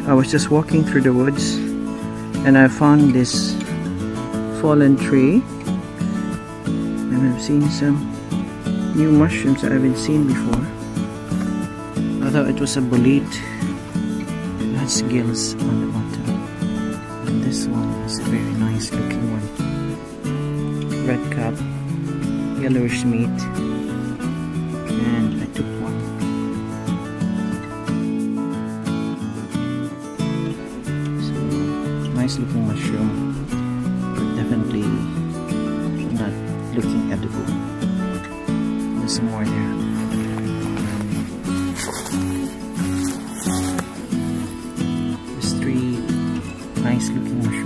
I was just walking through the woods and I found this fallen tree, and I've seen some new mushrooms that I haven't seen before. I thought it was a bolete. It has gills on the bottom, and this one is a very nice looking one. Red cap, yellowish meat, and I took one. So nice looking mushroom, but definitely not looking edible. There's more there. There's 3 nice looking mushrooms.